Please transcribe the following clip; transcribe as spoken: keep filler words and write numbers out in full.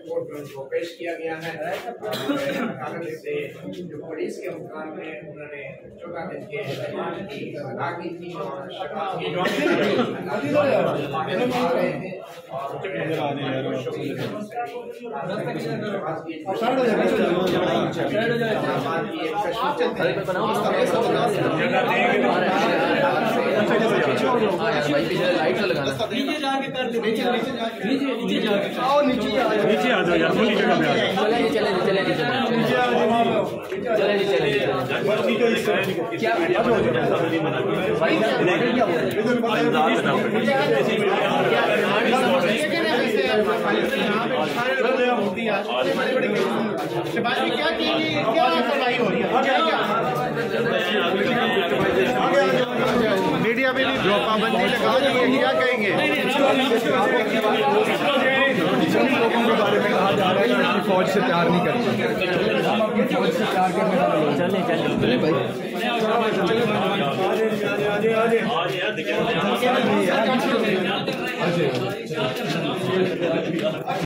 Court में उनको पेश किया गया है। कागज से जो पुलिस के मुकाम में उन्होंने चौदह दिन के रिमांड की अदा की थी और लाइट लगाना नीचे जाके कर दो, नीचे नीचे नीचे जाके आओ, नीचे नीचे आ जाओ यार, मुझे जगह पे आ जाओ। चले चले चले नीचे नीचे आ जाओ, चले नीचे नीचे क्या भाई क्या बोल क्या क्या सुनवाई हो रही है? मीडिया में भी पाबंदी लगा दी है, क्या कहेंगे? लोगों के बारे में कहा जा रहा है कि फौज से प्यार नहीं करते, हम अपनी फौज से प्यार करने वाले लोग। चले चले भाई